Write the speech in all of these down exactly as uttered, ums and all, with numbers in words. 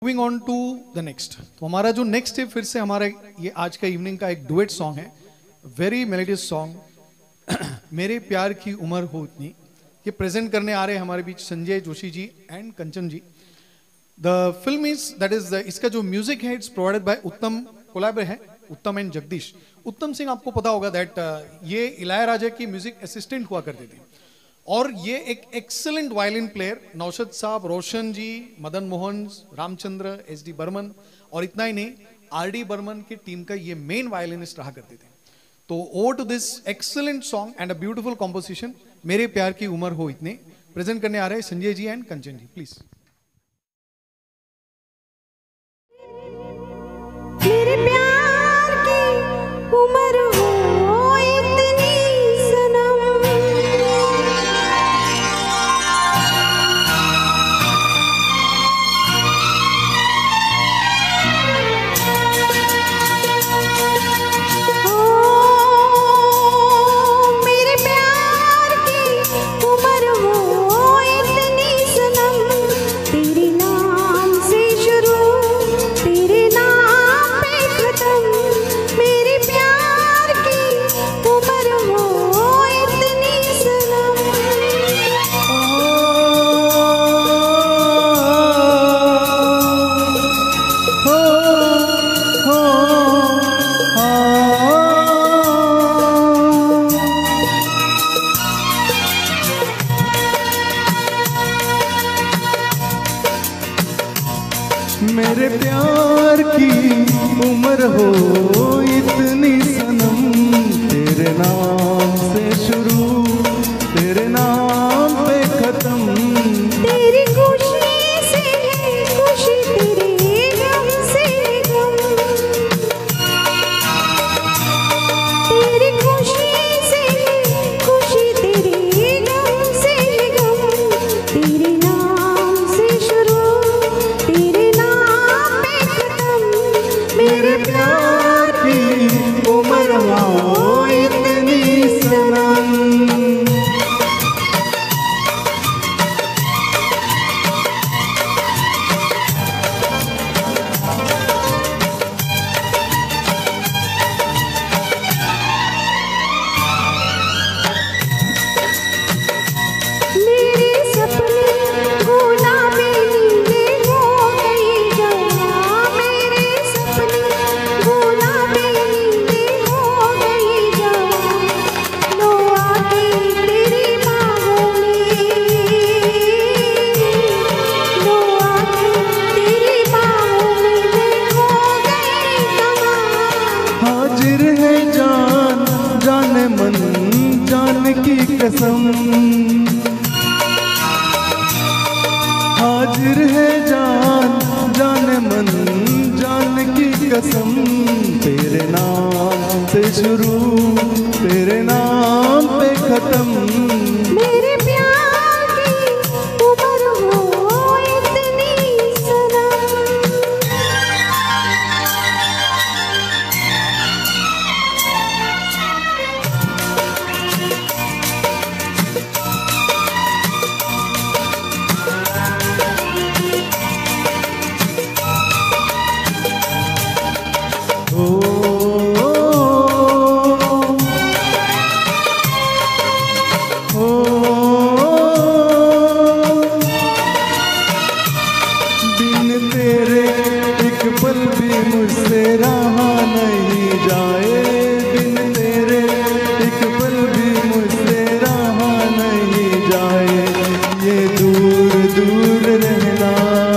Moving on to the next, तो हमारा जो नेक्स्ट है फिर से हमारा ये आज का इवनिंग का एक डुएट सॉन्ग है, वेरी मेलोडियस सॉन्ग, मेरे प्यार की उम्र हो इतनी। ये प्रेजेंट करने आ रहे हैं हमारे बीच Sanjay Joshi ji and Kanchan ji. The film is that is इसका जो म्यूजिक है इट्स प्रोवाइडेड बाय उत्तम, कोलैबर है उत्तम एंड जगदीश। उत्तम सिंह आपको पता होगा दैट uh, ये इलायराजा की म्यूजिक असिस्टेंट हुआ करते थे और ये एक एक्सेलेंट वायलिन प्लेयर नौशद साहब, रोशन जी, मदन मोहन, रामचंद्र, एस डी बर्मन और इतना ही नहीं आर डी बर्मन की टीम का ये मेन वायलिनिस्ट रहा करते थे। तो over to this excellent song and a beautiful composition, मेरे प्यार की उम्र हो इतने, प्रेजेंट करने आ रहे हैं संजय जी एंड कंचन जी, प्लीज। मेरे प्यार की उम्र हो इतनी सनम, ओ मेरे प्यार की उम्र हो इतनी सनम, तेरे नाम से शुरू तेरे नाम पे खत्म, मेरे प्यार की उम्र हो इतनी सनम। मेरे प्यार की उम्र हो इतनी सनम, तेरे नाम से शुरू तेरे नाम पे खत्म, तेरी खुशी से है खुशी, तेरे गम से है गम, तेरी खुशी से है खुशी, तेरे गम से है गम, तेरे नाम से शुरू तेरे नाम पे खत्म, मेरे प्यार की उम्र हो इतनी सनम। मेरे सपने गुलाबी नीले हो गए जवा, मेरे सपने गुलाबी नीले हो गए जवा, लो आके तेरी बाहों में, लो आके तेरी बाहों में मैं खो गई कहाँ। हाजिर है जान जान मन जान की कसम, हाजिर है जान जान मन जान की कसम, तेरे नाम से शुरू तेरे नाम पे खत्म, मेरे प्यार की उम्र हो इतनी सनम। ओ, ओ, ओ, बिन तेरे एक पल भी मुझसे रहा नहीं जाए, बिन तेरे एक पल भी मुझसे रहा नहीं जाए, ये दूर दूर रहना,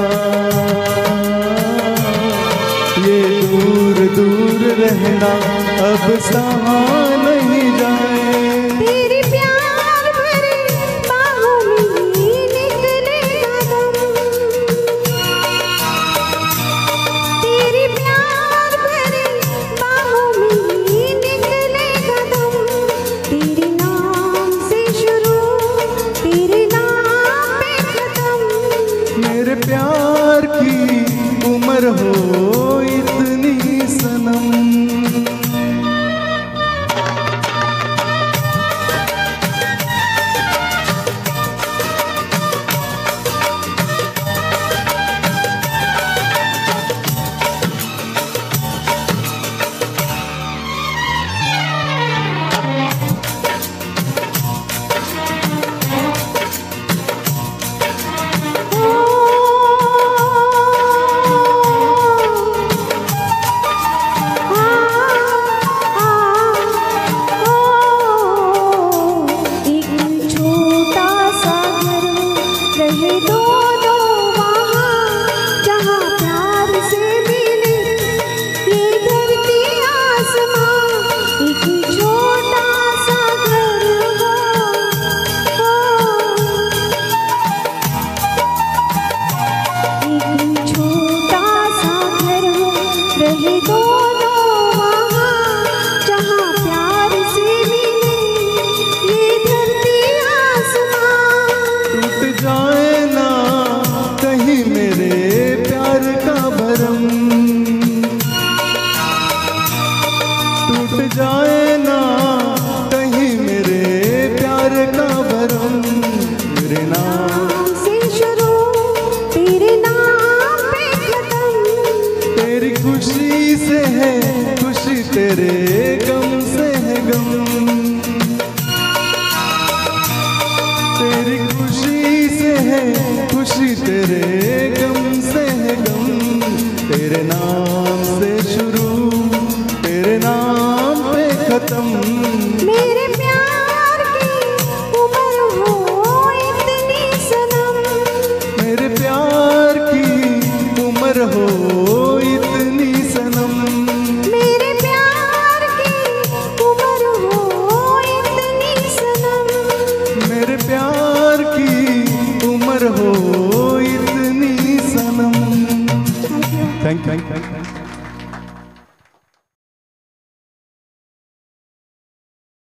ये दूर दूर रहना अब सहा नहीं जाए। तेरे प्यार भरे बाहों में निकले कदम, तेरे प्यार भरे बाहों में निकले कदम, तेरे नाम से शुरू तेरे नाम पे खत्म, मेरे प्यार की उम्र हो इतनी सनम। भरम, टूट जाए ना कहीं मेरे प्यार का भरम। तेरे नाम से शुरू तेरे नाम पे खत्म, तेरी खुशी से है खुशी, तेरे गम से है गम। तेरी खुशी से है खुशी, तेरे गम से है गम। तेरे नाम से शुरू तेरे नाम पे खत्म। मेरे प्यार की उम्र हो इतनी सनम, मेरे प्यार की उम्र हो इतनी सनम। मेरे प्यार की उम्र हो इतनी सनम। मेरे प्यार की उम्र हो इतनी सनम। Thank you thank you.